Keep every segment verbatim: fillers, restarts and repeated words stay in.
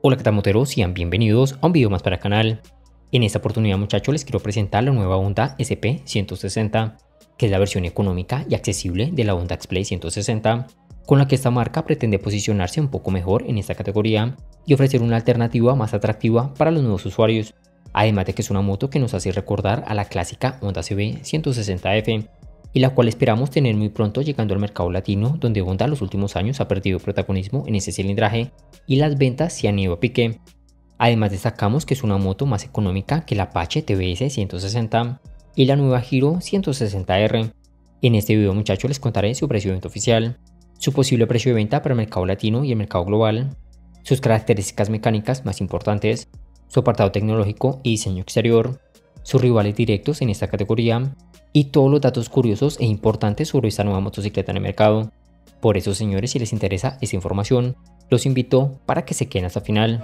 Hola, ¿qué tal, moteros? Sean bienvenidos a un video más para el canal. En esta oportunidad, muchachos, les quiero presentar la nueva Honda S P ciento sesenta, que es la versión económica y accesible de la Honda X-Play ciento sesenta, con la que esta marca pretende posicionarse un poco mejor en esta categoría y ofrecer una alternativa más atractiva para los nuevos usuarios, además de que es una moto que nos hace recordar a la clásica Honda C B ciento sesenta F, y la cual esperamos tener muy pronto llegando al mercado latino, donde Honda los últimos años ha perdido protagonismo en ese cilindraje y las ventas se han ido a pique. Además destacamos que es una moto más económica que la Apache T B S ciento sesenta y la nueva Hero ciento sesenta R. En este video, muchachos, les contaré su precio de venta oficial, su posible precio de venta para el mercado latino y el mercado global, sus características mecánicas más importantes, su apartado tecnológico y diseño exterior, sus rivales directos en esta categoría y todos los datos curiosos e importantes sobre esta nueva motocicleta en el mercado. Por eso, señores, si les interesa esta información, los invito para que se queden hasta el final.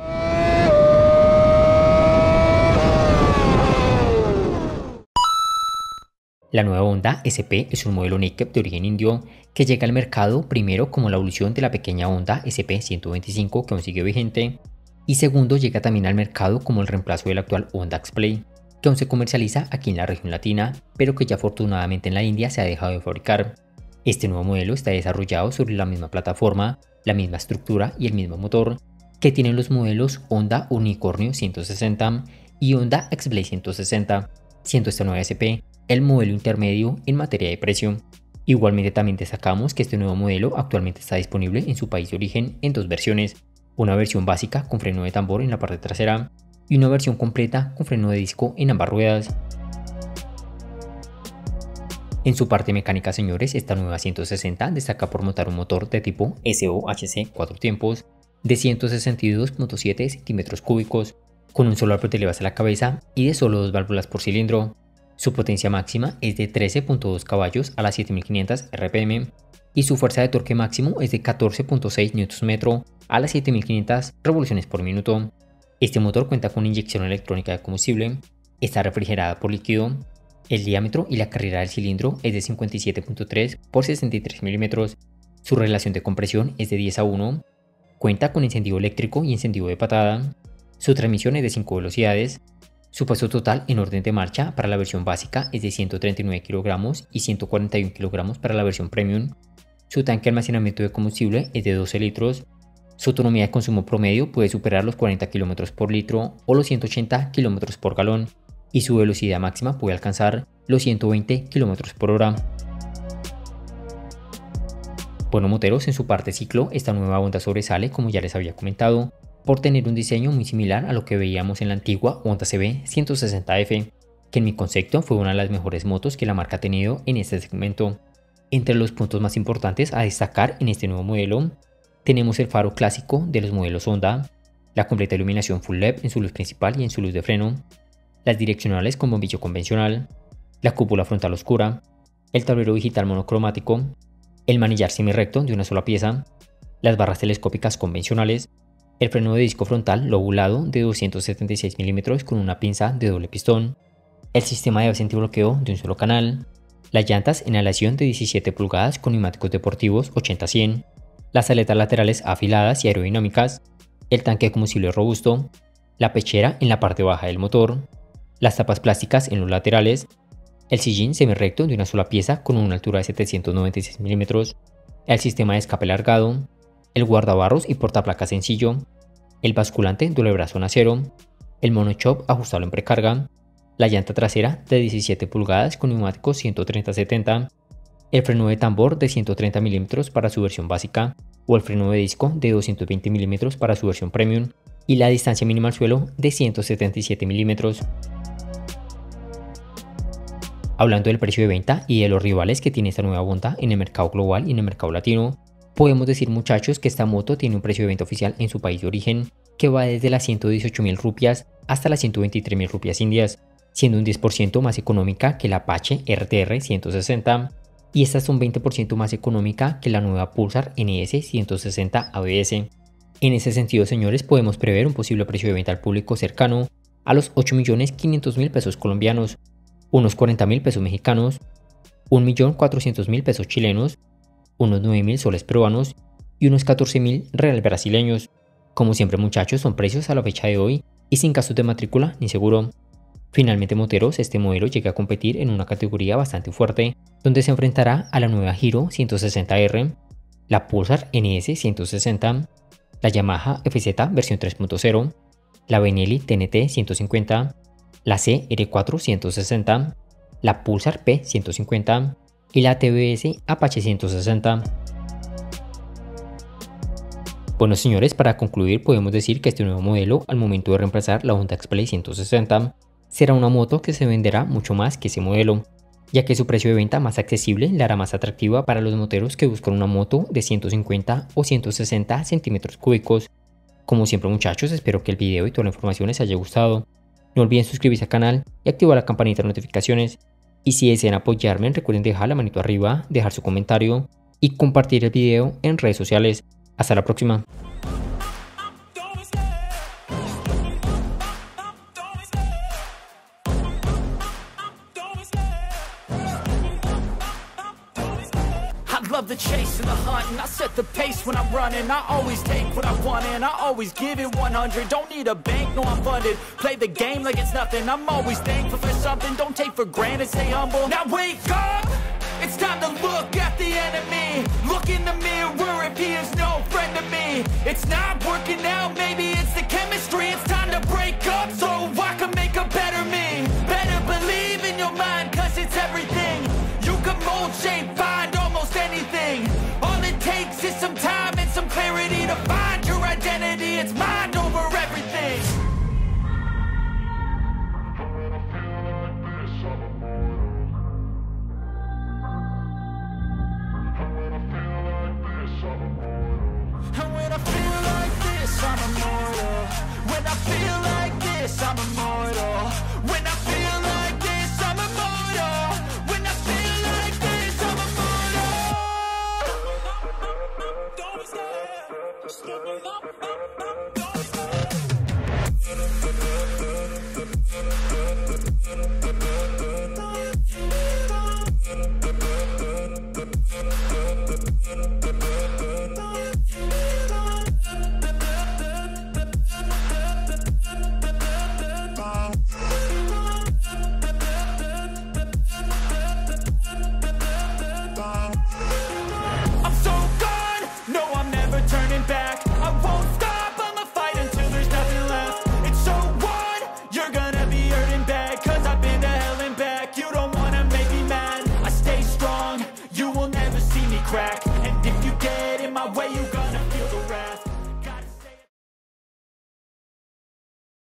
La nueva Honda S P es un modelo naked de origen indio que llega al mercado primero como la evolución de la pequeña Honda S P ciento veinticinco, que aún sigue vigente, y segundo llega también al mercado como el reemplazo del actual Honda X-Play, que aún se comercializa aquí en la región latina, pero que ya afortunadamente en la India se ha dejado de fabricar. Este nuevo modelo está desarrollado sobre la misma plataforma, la misma estructura y el mismo motor que tienen los modelos Honda Unicornio ciento sesenta y Honda X-Play ciento sesenta, siendo esta nueva S P el modelo intermedio en materia de precio. Igualmente también destacamos que este nuevo modelo actualmente está disponible en su país de origen en dos versiones, una versión básica con freno de tambor en la parte trasera y una versión completa con freno de disco en ambas ruedas. En su parte mecánica, señores, esta nueva ciento sesenta destaca por montar un motor de tipo S O H C cuatro tiempos de ciento sesenta y dos punto siete centímetros cúbicos, con un solo árbol de a la cabeza y de solo dos válvulas por cilindro. Su potencia máxima es de trece punto dos caballos a las siete mil quinientos R P M y su fuerza de torque máximo es de catorce punto seis newton metros a las siete mil quinientas revoluciones por minuto. Este motor cuenta con inyección electrónica de combustible, está refrigerada por líquido, el diámetro y la carrera del cilindro es de cincuenta y siete punto tres por sesenta y tres milímetros, su relación de compresión es de diez a uno, cuenta con encendido eléctrico y encendido de patada, su transmisión es de cinco velocidades, su peso total en orden de marcha para la versión básica es de ciento treinta y nueve kilogramos y ciento cuarenta y uno kilogramos para la versión premium, su tanque de almacenamiento de combustible es de doce litros, su autonomía de consumo promedio puede superar los cuarenta kilómetros por litro o los ciento ochenta kilómetros por galón y su velocidad máxima puede alcanzar los ciento veinte kilómetros por hora. Bueno, moteros, en su parte ciclo, esta nueva Honda sobresale, como ya les había comentado, por tener un diseño muy similar a lo que veíamos en la antigua Honda C B ciento sesenta F, que en mi concepto fue una de las mejores motos que la marca ha tenido en este segmento. Entre los puntos más importantes a destacar en este nuevo modelo, tenemos el faro clásico de los modelos Honda, la completa iluminación full L E D en su luz principal y en su luz de freno, las direccionales con bombillo convencional, la cúpula frontal oscura, el tablero digital monocromático, el manillar semirrecto de una sola pieza, las barras telescópicas convencionales, el freno de disco frontal lobulado de doscientos setenta y seis milímetros con una pinza de doble pistón, el sistema de A B S antibloqueo de un solo canal, las llantas en aleación de diecisiete pulgadas con neumáticos deportivos ochenta cien, las aletas laterales afiladas y aerodinámicas, el tanque de combustible robusto, la pechera en la parte baja del motor, las tapas plásticas en los laterales, el sillín semirrecto de una sola pieza con una altura de setecientos noventa y seis milímetros, el sistema de escape alargado, el guardabarros y portaplacas sencillo, el basculante doble brazo en acero, el monochoke ajustable en precarga, la llanta trasera de diecisiete pulgadas con neumáticos ciento treinta setenta, el freno de tambor de ciento treinta milímetros para su versión básica o el freno de disco de doscientos veinte milímetros para su versión premium y la distancia mínima al suelo de ciento setenta y siete milímetros. Hablando del precio de venta y de los rivales que tiene esta nueva Honda en el mercado global y en el mercado latino, podemos decir, muchachos, que esta moto tiene un precio de venta oficial en su país de origen que va desde las ciento dieciocho mil rupias hasta las ciento veintitrés mil rupias indias, siendo un diez por ciento más económica que la Apache R T R ciento sesenta y esta es un veinte por ciento más económica que la nueva Pulsar N S ciento sesenta A B S. En ese sentido, señores, podemos prever un posible precio de venta al público cercano a los ocho millones quinientos mil pesos colombianos, unos cuarenta mil pesos mexicanos, un millón cuatrocientos mil pesos chilenos, unos nueve mil soles peruanos y unos catorce mil reales brasileños. Como siempre muchachos, son precios a la fecha de hoy y sin gastos de matrícula ni seguro. Finalmente moteros, este modelo llega a competir en una categoría bastante fuerte, donde se enfrentará a la nueva Hero ciento sesenta R, la Pulsar N S ciento sesenta, la Yamaha F Z versión tres punto cero, la Benelli T N T ciento cincuenta, la C R cuatro ciento sesenta, la Pulsar P ciento cincuenta y la T V S Apache ciento sesenta. Bueno señores, para concluir podemos decir que este nuevo modelo, al momento de reemplazar la Honda X-Play ciento sesenta, será una moto que se venderá mucho más que ese modelo, ya que su precio de venta más accesible la hará más atractiva para los moteros que buscan una moto de ciento cincuenta o ciento sesenta centímetros cúbicos. Como siempre muchachos, espero que el video y toda la información les haya gustado. No olviden suscribirse al canal y activar la campanita de notificaciones. Y si desean apoyarme, recuerden dejar la manito arriba, dejar su comentario y compartir el video en redes sociales. Hasta la próxima. Love the chase and the hunt, and I set the pace when I'm running. I always take what I want and I always give it one hundred. Don't need a bank, no I'm funded. Play the game like it's nothing. I'm always thankful for something. Don't take for granted, stay humble. Now wake up, it's time to look at the enemy. Look in the mirror if he is no friend to me. It's not working out, maybe